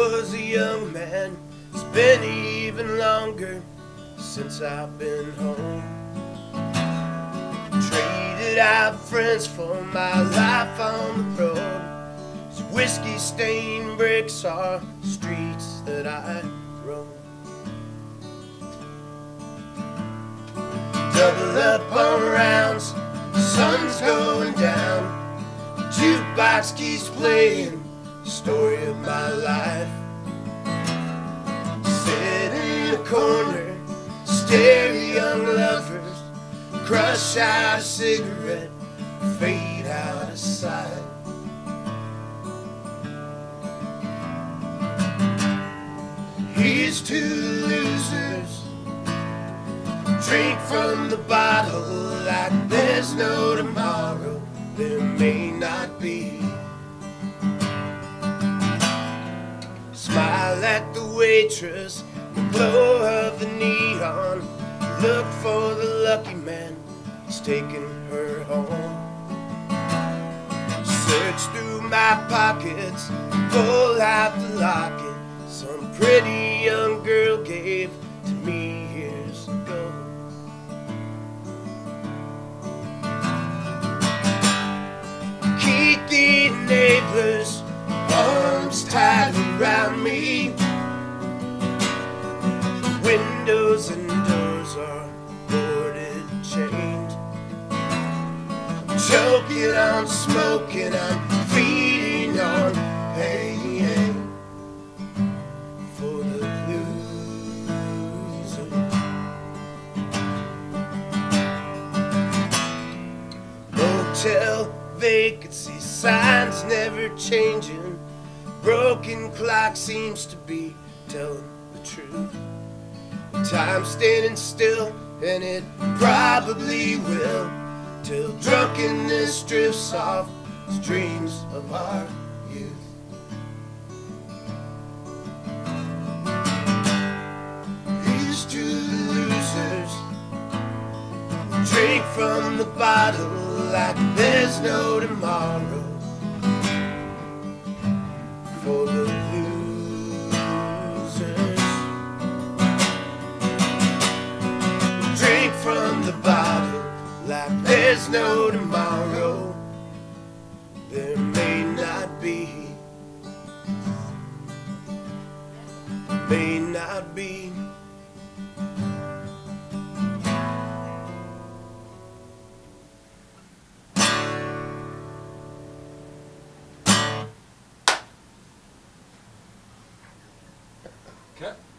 was a young man. It's been even longer since I've been home. Traded out friends for my life on the road. These whiskey-stained bricks are streets that I roam. Double up on rounds, the sun's going down. Jukebox keeps playing the story of my life. Sit in a corner, stare at young lovers, crush out a cigarette, fade out of sight. Here's to the losers, drink from the bottle like there's no tomorrow. There may not be. Smile at the waitress, the glow of the neon. Look for the lucky man, he's taking her home. Search through my pockets, pull out the locket some pretty young girl gave to me years ago. Keep the neighbors' arms tied around me. Windows and doors are boarded, chained. Choking on smoking, I'm feeding on pain for the loser. Motel vacancy signs never changing. Broken clock seems to be telling the truth. Time's standing still, and it probably will, till drunkenness drifts off as dreams of our youth. Here's to the losers, drink from the bottle like there's no tomorrow. For the losers, drink from the bottle like there's no tomorrow. There may not be, may not be. Okay.